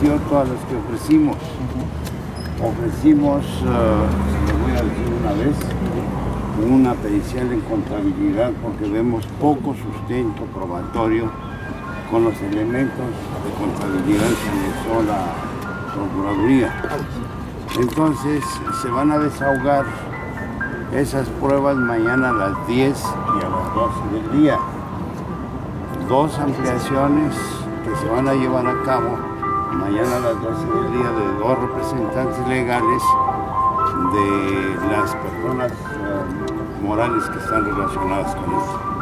dio todas las que ofrecimos. Ofrecimos, lo voy a decir una vez, una pericial en contabilidad porque vemos poco sustento probatorio con los elementos de contabilidad que anexó la Procuraduría. Entonces se van a desahogar esas pruebas mañana a las 10 y a las 12 del día. 2 ampliaciones que se van a llevar a cabo mañana a las 12 del día de 2 representantes legales de las personas morales que están relacionadas con esto.